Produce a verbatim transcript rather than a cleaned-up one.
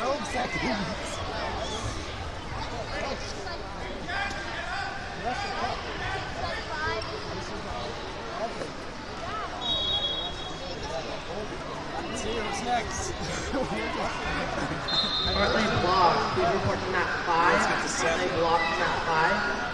twelve seconds. Let's see what's next. Currently blocked. Please report to map five. Currently blocked to map five.